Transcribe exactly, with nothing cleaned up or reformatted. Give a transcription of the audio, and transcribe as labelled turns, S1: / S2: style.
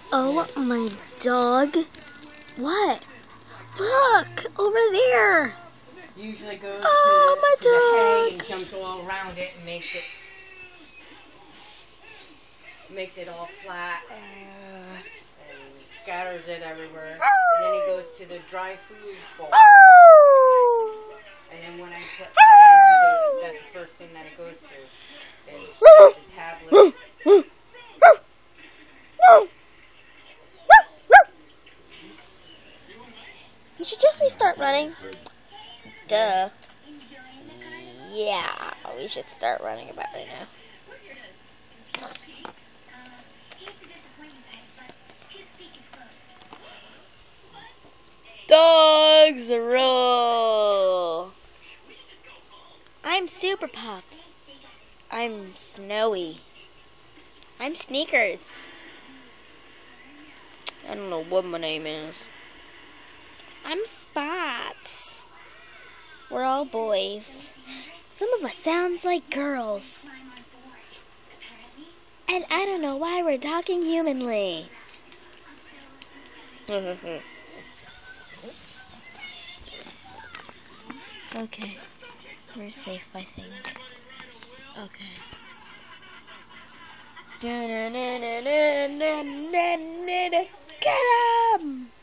S1: Oh, my dog. What? Look, over there.
S2: Usually goes
S1: oh,
S2: to,
S1: my
S2: the, to
S1: dog.
S2: the hay and jumps all around it and makes it makes it all flat uh, and scatters it everywhere. And then he goes to the dry food bowl. And then when I put it, that's the first thing that it goes to. Is the tablet.
S1: You should just restart running. Duh. Yeah, we should start running about right now. Dogs roll. I'm Super Pup. I'm Snowy. I'm Sneakers. I don't know what my name is. I'm Spots. We're all boys. Some of us sounds like girls. And I don't know why we're talking humanly. Okay. We're safe, I think. Okay. Get 'em!